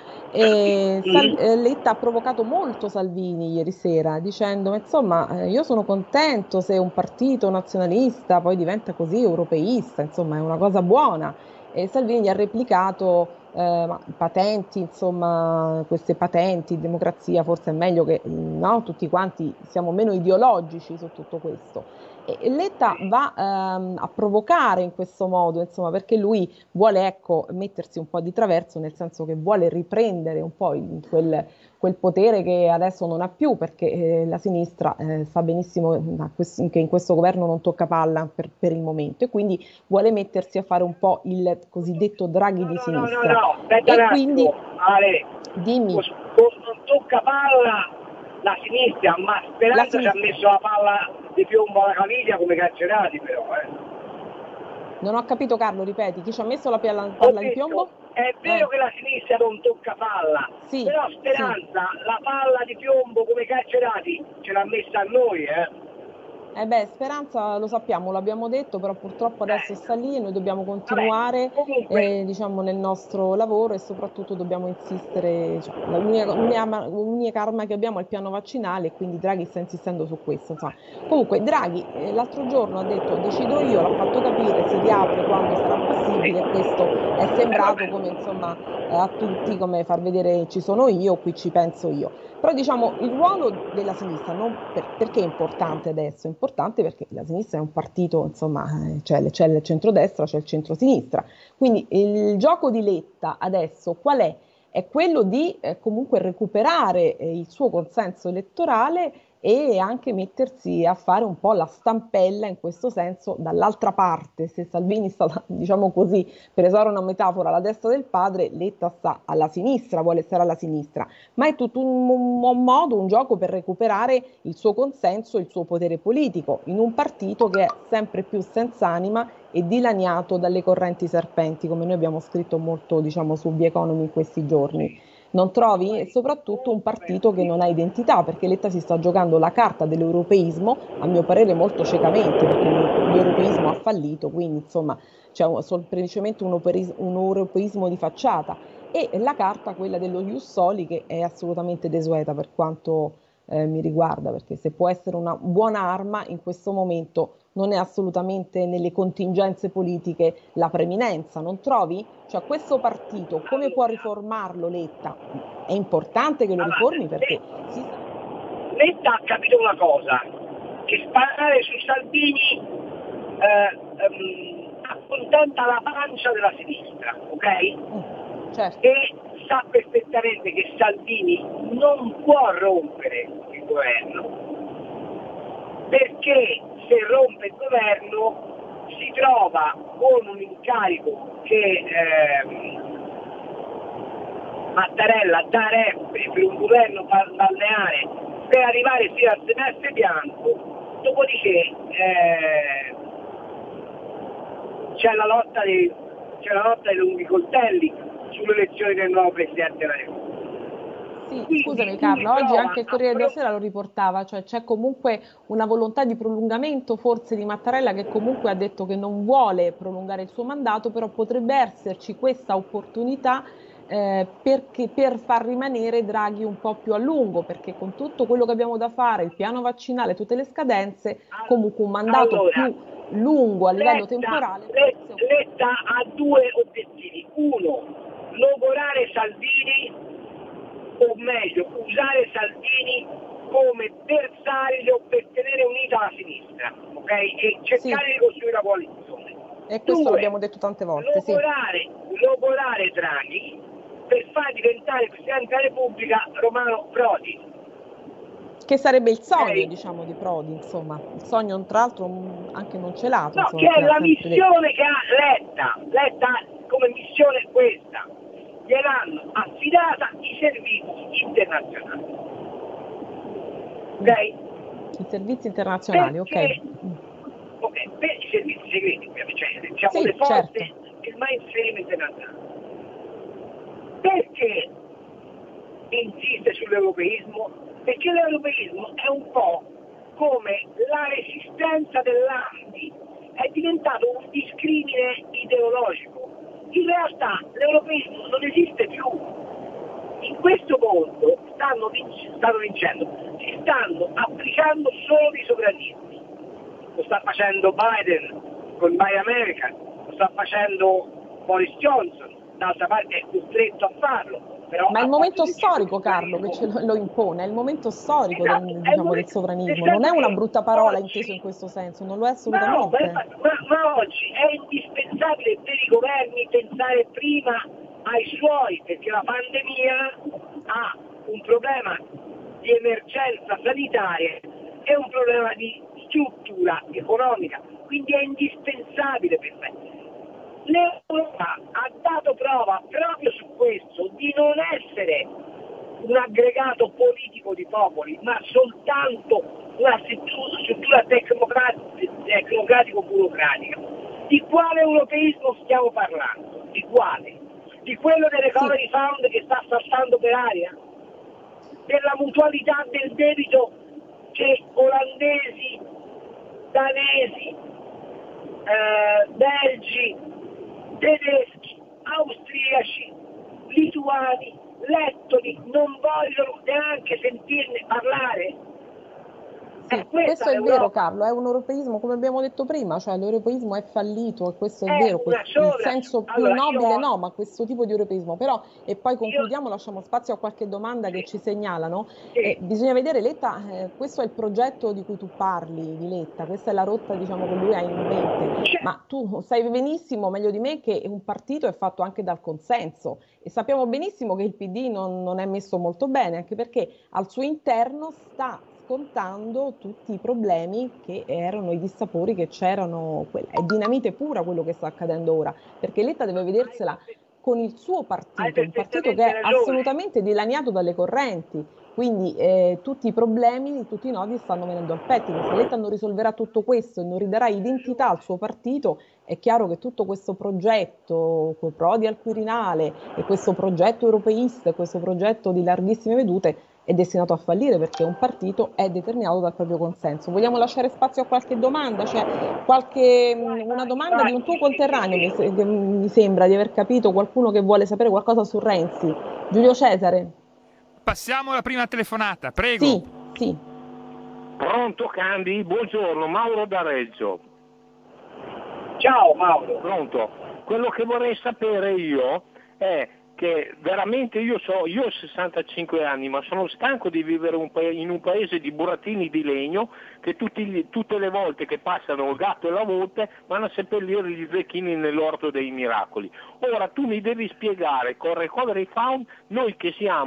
e Sal- eh, Letta ha provocato molto Salvini ieri sera dicendo insomma eh, io sono contento se un partito nazionalista poi diventa così europeista, insomma è una cosa buona, e Salvini gli ha replicato eh, ma patenti, insomma queste patenti, democrazia, forse è meglio che no, tutti quanti siamo meno ideologici su tutto questo. E Letta va ehm, a provocare in questo modo, insomma, perché lui vuole ecco, mettersi un po' di traverso, nel senso che vuole riprendere un po' il, quel, quel potere che adesso non ha più, perché eh, la sinistra eh, sa benissimo che in questo governo non tocca palla per, per il momento, e quindi vuole mettersi a fare un po' il cosiddetto Draghi di sinistra. No, no, no, aspetta, e quindi Ale, dimmi. Non tocca palla la sinistra, ma Speranza ci ha messo la palla di piombo alla caviglia come carcerati però, eh. Non ho capito Carlo, ripeti, chi ci ha messo la palla, palla di piombo? È vero eh. che la sinistra non tocca palla, sì, però Speranza sì. la palla di piombo come carcerati ce l'ha messa a noi, eh. Eh beh, Speranza lo sappiamo, l'abbiamo detto, però purtroppo adesso sta lì e noi dobbiamo continuare eh, diciamo, nel nostro lavoro, e soprattutto dobbiamo insistere, cioè, l'unica, l'unica, l'unica arma che abbiamo è il piano vaccinale, e quindi Draghi sta insistendo su questo. Insomma. Comunque Draghi eh, l'altro giorno ha detto decido io, l'ha fatto capire, si riapre quando sarà possibile, e questo è sembrato come insomma eh, a tutti come far vedere ci sono io, qui ci penso io. Però diciamo il ruolo della sinistra non per, perché è importante adesso? È importante perché la sinistra è un partito, insomma, c'è, c'è il centrodestra, c'è il centrosinistra. Quindi il gioco di Letta adesso qual è? È quello di eh, comunque recuperare eh, il suo consenso elettorale e anche mettersi a fare un po' la stampella in questo senso dall'altra parte. Se Salvini sta, diciamo così, per usare una metafora, alla destra del padre, Letta sta alla sinistra, vuole stare alla sinistra, ma è tutto un, un modo, un gioco per recuperare il suo consenso, il suo potere politico in un partito che è sempre più senz'anima e dilaniato dalle correnti serpenti, come noi abbiamo scritto molto, diciamo, su The Economy in questi giorni. Non trovi? E soprattutto un partito che non ha identità, perché Letta si sta giocando la carta dell'europeismo, a mio parere molto ciecamente, perché l'europeismo ha fallito, quindi insomma c'è un, semplicemente un, un europeismo di facciata, e la carta quella dello Ius Soli, che è assolutamente desueta per quanto eh, mi riguarda, perché se può essere una buona arma in questo momento non è assolutamente nelle contingenze politiche la preminenza, non trovi? Cioè questo partito come può riformarlo Letta? È importante che lo riformi perché... Si... Letta ha capito una cosa, che sparare su Salvini eh, um, accontenta la pancia della sinistra, ok? Mm, certo. E sa perfettamente che Salvini non può rompere il governo, perché se rompe il governo si ritrova con un incarico che eh, Mattarella darebbe per un governo balneare per arrivare fino al semestre bianco, dopodiché eh, c'è la lotta dei c'è la lotta dei lunghi coltelli sull'elezione del nuovo Presidente della Repubblica. Sì, scusami Carlo, oggi anche il Corriere della Sera lo riportava, cioè c'è comunque una volontà di prolungamento forse di Mattarella, che comunque ha detto che non vuole prolungare il suo mandato, però potrebbe esserci questa opportunità eh, perché, per far rimanere Draghi un po' più a lungo, perché con tutto quello che abbiamo da fare, il piano vaccinale, tutte le scadenze, comunque un mandato allora, più lungo a livello Letta, temporale. Letta, Letta ha due obiettivi: uno, logorare Salvini, o meglio, usare Salvini come bersaglio per tenere unita la sinistra, ok? E cercare sì. di costruire la coalizione. E questo Due, l'abbiamo detto tante volte. Logorare, sì. logorare Draghi per far diventare Presidente della Repubblica Romano Prodi. Che sarebbe il sogno, okay. diciamo, di Prodi, insomma. Il sogno, tra l'altro, anche non celato. No, insomma, che è la detto. missione che ha Letta. Letta come missione questa. Gliel'hanno affidata i servizi internazionali. Ok? I servizi internazionali, Perché, ok. Ok, per i servizi segreti, cioè diciamo sì, le forze, certo. il mainstream internazionale. Perché insiste sull'europeismo? Perché l'europeismo è un po' come la resistenza dell'Andi, è diventato un discrimine ideologico. In realtà l'europeismo non esiste più. In questo mondo stanno, vinc- stanno vincendo, si stanno applicando solo i sovranismi. Lo sta facendo Biden con Buy America, lo sta facendo Boris Johnson, d'altra parte è costretto a farlo. Però ma è il momento storico, Carlo, che ce lo, lo impone, è il momento storico esatto, del, diciamo, momento, del sovranismo, non è una brutta parola oggi, inteso in questo senso, non lo è assolutamente. No, ma, ma, ma oggi è indispensabile per i governi pensare prima ai suoi, perché la pandemia ha un problema di emergenza sanitaria e un problema di struttura economica, quindi è indispensabile per me. L'Europa ha dato prova proprio su questo di non essere un aggregato politico di popoli, ma soltanto una struttura tecnocratico-burocratica. Di quale europeismo stiamo parlando? Di quale? Di quello dell'Economy Fund che sta saltando per aria? Della mutualità del debito che olandesi, danesi, eh, belgi, tedeschi, austriaci, lituani, lettoni non vogliono neanche sentirne parlare. Sì, questo è vero, Carlo, è un europeismo, come abbiamo detto prima, cioè l'europeismo è fallito e questo è, è vero, questo, il senso più allora, nobile io... no, ma questo tipo di europeismo, però, e poi concludiamo, io... lasciamo spazio a qualche domanda sì. che ci segnalano, sì. eh, bisogna vedere, Letta, eh, questo è il progetto di cui tu parli, di Letta, questa è la rotta, diciamo, che lui ha in mente, sì. ma tu sai benissimo, meglio di me, che un partito è fatto anche dal consenso e sappiamo benissimo che il P D non, non è messo molto bene, anche perché al suo interno sta scontando tutti i problemi che erano i dissapori che c'erano, è dinamite pura quello che sta accadendo ora, perché Letta deve vedersela con il suo partito, un partito che è assolutamente dilaniato dalle correnti, quindi eh, tutti i problemi, tutti i nodi stanno venendo al pettine. Se Letta non risolverà tutto questo e non ridarà identità al suo partito, è chiaro che tutto questo progetto Prodi al Quirinale e questo progetto europeista e questo progetto di larghissime vedute è destinato a fallire, perché un partito è determinato dal proprio consenso. Vogliamo lasciare spazio a qualche domanda? C'è qualche, una domanda di un tuo conterraneo, mi, se, mi sembra di aver capito, qualcuno che vuole sapere qualcosa su Renzi. Giulio Cesare. Passiamo alla prima telefonata, prego. Sì, sì. Pronto Candi? Buongiorno, Mauro da Reggio. Ciao Mauro. Pronto. Quello che vorrei sapere io è che veramente io so, io ho sessantacinque anni, ma sono stanco di vivere un in un paese di burattini di legno che tutti, tutte le volte che passano il gatto e la volpe vanno a seppellire gli zecchini nell'orto dei miracoli. Ora tu mi devi spiegare con Recovery Fund, noi che siamo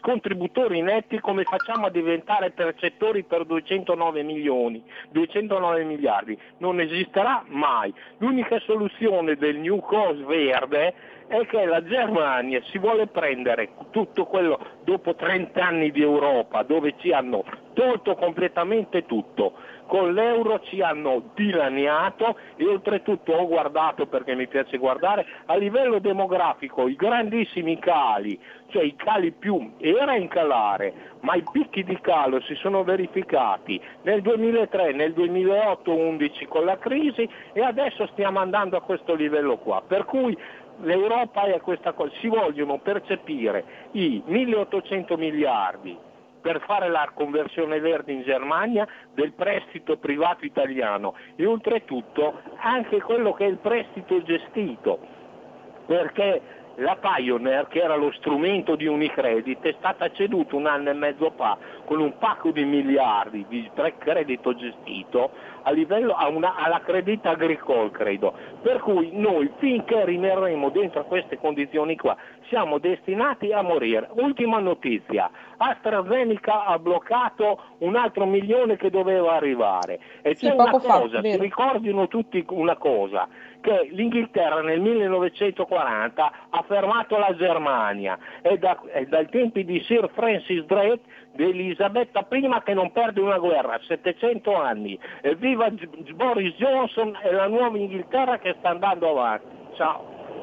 contributori netti, come facciamo a diventare percettori per duecentonove milioni, duecentonove miliardi? Non esisterà mai. L'unica soluzione del New Coast verde è che la Germania si vuole prendere tutto quello, dopo trenta anni di Europa, dove ci hanno tolto completamente tutto, con l'euro ci hanno dilaniato, e oltretutto ho guardato, perché mi piace guardare, a livello demografico i grandissimi cali, cioè i cali più, era in calare, ma i picchi di calo si sono verificati nel duemilatré, nel duemilaotto undici con la crisi, e adesso stiamo andando a questo livello qua, per cui l'Europa è questa cosa, si vogliono percepire i milleottocento miliardi per fare la conversione verde in Germania del prestito privato italiano, e oltretutto anche quello che è il prestito gestito, perché la Pioneer, che era lo strumento di Unicredit, è stata ceduta un anno e mezzo fa con un pacco di miliardi di credito gestito a livello, a una, alla Credit Agricole, credo. Per cui noi, finché rimarremo dentro queste condizioni qua, siamo destinati a morire. Ultima notizia: AstraZeneca ha bloccato un altro milione che doveva arrivare. E c'è sì, una cosa, si ricordino tutti una cosa, che l'Inghilterra nel millenovecentoquaranta ha fermato la Germania, è, da, è dai tempi di Sir Francis Drake, di Elisabetta prima, che non perde una guerra, settecento anni. Evviva Boris Johnson e la nuova Inghilterra che sta andando avanti. Ciao.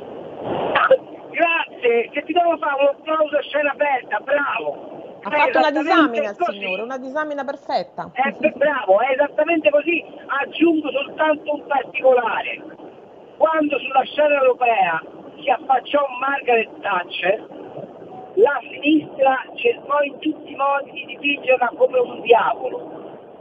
Grazie, che ti devo fare un applauso a scena aperta, bravo. Ha fatto una disamina il signore, una disamina perfetta. È bravo, è esattamente così. Aggiungo soltanto un particolare. Quando sulla scena europea si affacciò Margaret Thatcher, la sinistra cercò in tutti i modi di dipingerla come un diavolo.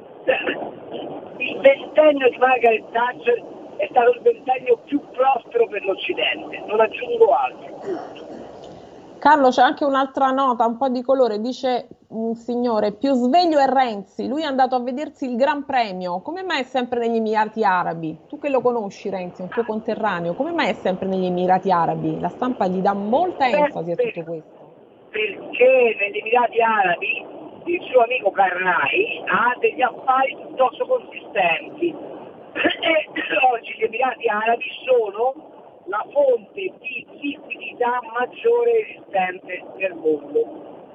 Il ventennio di Margaret Thatcher è stato il ventennio più prospero per l'Occidente, non aggiungo altro. Carlo, c'è anche un'altra nota, un po' di colore, dice un signore: più sveglio è Renzi, lui è andato a vedersi il Gran Premio, come mai è sempre negli Emirati Arabi? Tu che lo conosci Renzi, un tuo conterraneo, come mai è sempre negli Emirati Arabi? La stampa gli dà molta enfasi a tutto questo. Perché negli Emirati Arabi il suo amico Carnai ha degli affari piuttosto consistenti e oggi gli Emirati Arabi sono la fonte di liquidità maggiore esistente nel mondo.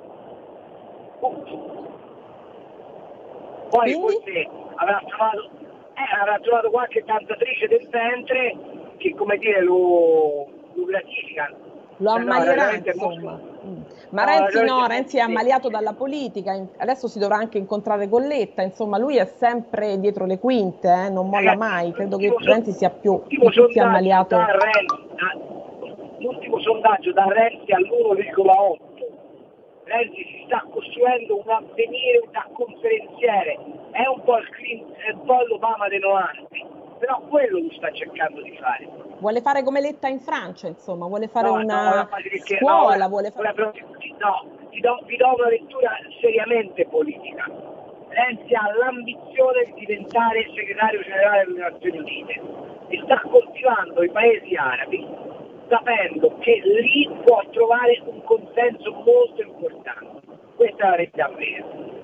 Poi forse avrà trovato, eh, avrà trovato qualche cantatrice del ventre che, come dire, lo, lo gratifica. Lo cioè, ammalierà, no, insomma. Mm. Ma no, Renzi no, Renzi è ammaliato dalla politica, adesso si dovrà anche incontrare con Letta, insomma lui è sempre dietro le quinte, eh, non molla mai, credo che Renzi sia più tutti ammaliato. L'ultimo sondaggio da Renzi all'uno virgola otto, Renzi si sta costruendo un avvenire da conferenziere, è un po' il Clinton, è un po' l'Obama dei novanta, però quello lo sta cercando di fare. Vuole fare come Letta in Francia, insomma, vuole fare no, una no, scuola, no, vuole fare... No, ti do, vi do una lettura seriamente politica. Renzi ha l'ambizione di diventare segretario generale delle Nazioni Unite e sta coltivando i paesi arabi sapendo che lì può trovare un consenso molto importante. Questa è la realtà vera.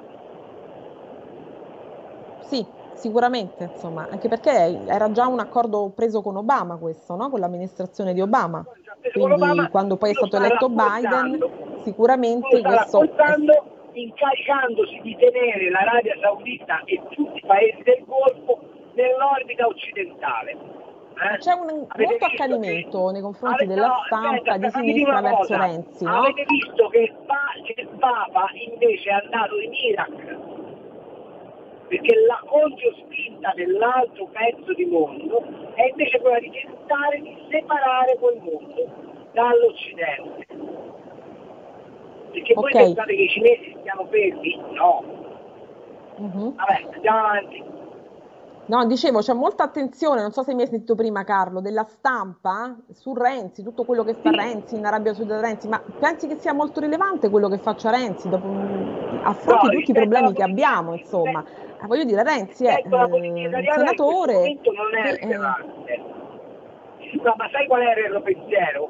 Sì, sicuramente, insomma, anche perché era già un accordo preso con Obama questo, no? Con l'amministrazione di Obama. Quindi Obama, quando poi è stato eletto Biden, sicuramente questo... Rafforzando, incaricandosi di tenere l'Arabia Saudita e tutti i paesi del Golfo nell'orbita occidentale. Eh? C'è un Avete molto accanimento che... nei confronti Avete, della no, stampa aspetta, di sinistra verso cosa. Renzi, no? Avete visto che il, pa- che il Papa invece è andato in Iraq? Perché la controspinta dell'altro pezzo di mondo è invece quella di tentare di separare quel mondo dall'Occidente. Perché okay. voi pensate che i cinesi stiano fermi? No. Uh-huh. Vabbè, andiamo avanti. No, dicevo, c'è molta attenzione, non so se mi hai sentito prima Carlo, della stampa su Renzi, tutto quello che fa sì. Renzi in Arabia Saudita Renzi, ma pensi che sia molto rilevante quello che faccia Renzi dopo, a fronte no, di tutti i problemi che abbiamo, insomma? Eh, voglio dire, Renzi è eh, senatore... Non è rilevante. Eh... No, ma sai qual è il vero pensiero?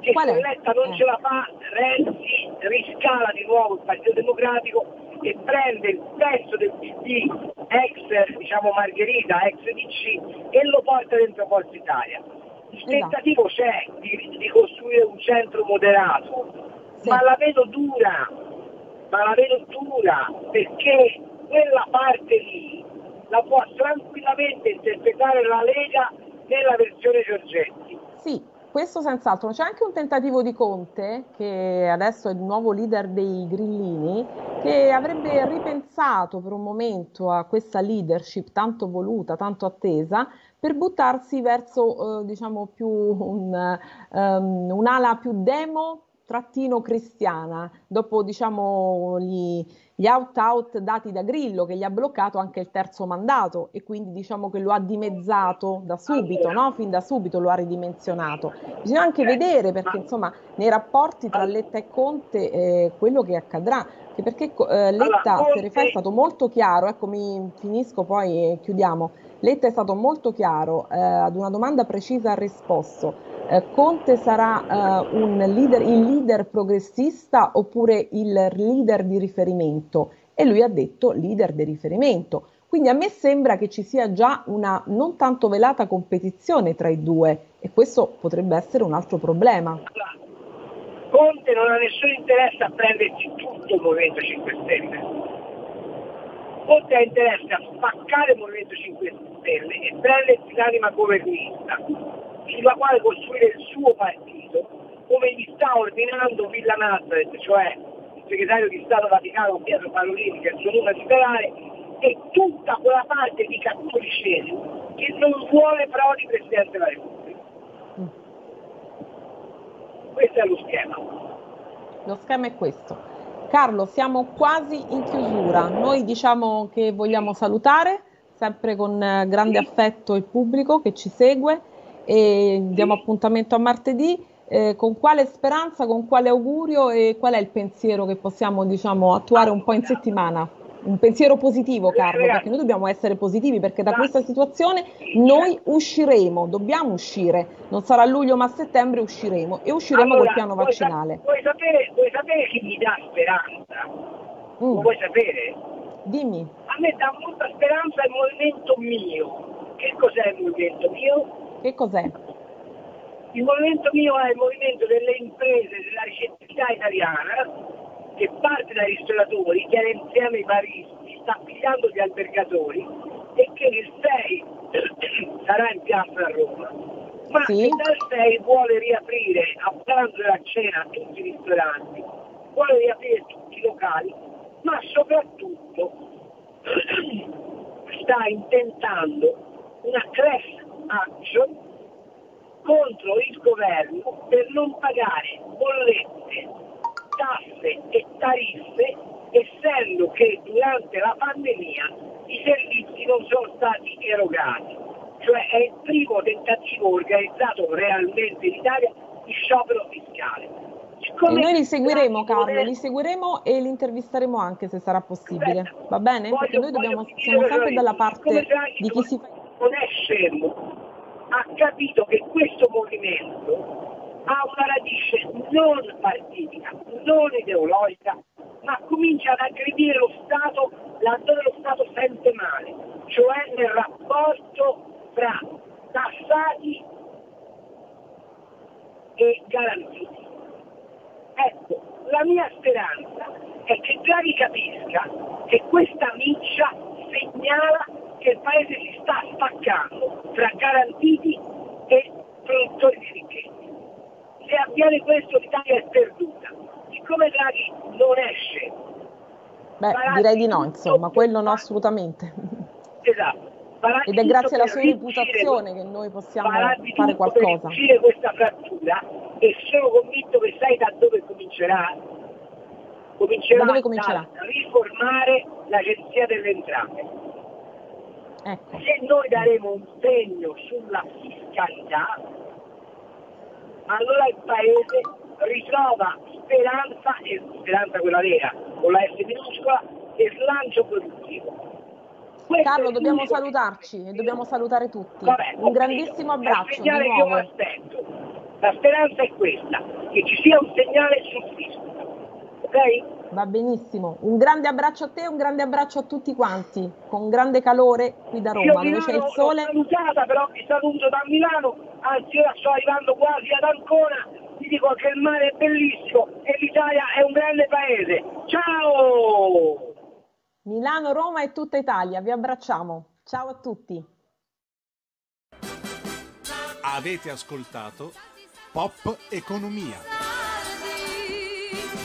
che Qual se è? Letta non Eh. ce la fa, Renzi riscala di nuovo il Partito Democratico e prende il pezzo del P D, ex diciamo Margherita, ex D C, e lo porta dentro Forza Italia. Il tentativo c'è di, di costruire un centro moderato, sì. ma la vedo dura, ma la vedo dura, perché quella parte lì la può tranquillamente interpretare la Lega nella versione Giorgetti. Sì, questo senz'altro. C'è anche un tentativo di Conte, che adesso è il nuovo leader dei Grillini, che avrebbe ripensato per un momento a questa leadership tanto voluta, tanto attesa, per buttarsi verso, eh, diciamo, più un, um, un'ala più demo trattino cristiana, dopo diciamo gli, gli out-out dati da Grillo, che gli ha bloccato anche il terzo mandato e quindi diciamo che lo ha dimezzato da subito, no? Fin da subito lo ha ridimensionato. Bisogna anche vedere, perché insomma nei rapporti tra Letta e Conte eh, quello che accadrà, anche perché eh, Letta se ne fa è stato molto chiaro, ecco mi finisco poi e chiudiamo. Letta è stato molto chiaro, eh, ad una domanda precisa ha risposto. Eh, Conte sarà eh, un leader, il leader progressista oppure il leader di riferimento? E lui ha detto leader di riferimento. Quindi a me sembra che ci sia già una non tanto velata competizione tra i due e questo potrebbe essere un altro problema. Conte non ha nessun interesse a prendersi tutto il Movimento cinque Stelle. Conte ha interesse a spaccare il Movimento cinque Stelle e prendersi l'anima governista, sulla quale costruire il suo partito, come gli sta ordinando Villa Nazareth, cioè il segretario di Stato Vaticano Pietro Parolini, che è il suo nome liberale, e tutta quella parte di cattolicesi che non vuole Prodi Presidente della Repubblica. Mm. Questo è lo schema. Lo schema è questo. Carlo, siamo quasi in chiusura. Noi diciamo che vogliamo salutare, sempre con grande affetto il pubblico che ci segue, e diamo appuntamento a martedì. Eh, con quale speranza, con quale augurio e qual è il pensiero che possiamo, diciamo, attuare un po' in settimana? Un pensiero positivo, Carlo, perché noi dobbiamo essere positivi, perché da questa situazione noi usciremo, dobbiamo uscire, non sarà a luglio ma a settembre usciremo e usciremo allora, col piano vaccinale. Vuoi, vuoi, sapere, vuoi sapere chi mi dà speranza? Mm. Lo vuoi sapere? Dimmi. A me dà molta speranza il Movimento Mio. Che cos'è il Movimento Mio? Che cos'è? Il Movimento Mio è il movimento delle imprese della ricettività italiana, che parte dai ristoratori, tiene insieme i baristi, sta pigliando gli albergatori e che il sei sarà in piazza a Roma. Ma sì. Dal sei vuole riaprire a pranzo e a cena tutti i ristoranti, vuole riaprire tutti i locali, ma soprattutto sta intentando una class action contro il governo per non pagare bollette, tasse e tariffe, essendo che durante la pandemia i servizi non sono stati erogati. Cioè è il primo tentativo organizzato realmente in Italia di sciopero fiscale. Siccome e noi li seguiremo, Carlo, è... li seguiremo e li intervisteremo anche se sarà possibile. Aspetta, va bene? Voglio, Perché noi dobbiamo, siamo sempre dalla parte di chi si fa. Non è scemo, ha capito che questo movimento ha una radice non partitica, non ideologica, ma comincia ad aggredire lo Stato laddove lo Stato sente male, cioè nel rapporto tra tassati e garantiti. Ecco, la mia speranza è che Draghi capisca che questa miccia segnala che il paese si sta spaccando tra garantiti e produttori di ricchezza. Se avviene questo l'Italia è perduta. Siccome Draghi non esce. Beh, direi di no, insomma, quello no assolutamente. Esatto. Ed è grazie alla sua reputazione che noi possiamo fare qualcosa. Per riuscire questa frattura, e sono convinto che sai da dove comincerà? Comincerà, da dove comincerà? a riformare l'Agenzia delle Entrate. Ecco. Se noi daremo un segno sulla fiscalità, allora il Paese ritrova speranza, e speranza quella vera, con la S minuscola, e slancio produttivo. Questo Carlo, dobbiamo salutarci e dobbiamo salutare tutti. Vabbè, un grandissimo abbraccio di nuovo. Io aspetto. La speranza è questa, che ci sia un segnale sul fisco, ok? Va benissimo, un grande abbraccio a te, un grande abbraccio a tutti quanti, con grande calore qui da Roma, dove c'è il sole. Io salutata, però vi saluto da Milano, anzi ora sto arrivando quasi ad Ancona, vi dico che il mare è bellissimo e l'Italia è un grande paese. Ciao! Milano, Roma e tutta Italia, vi abbracciamo. Ciao a tutti. Avete ascoltato Pop Economia.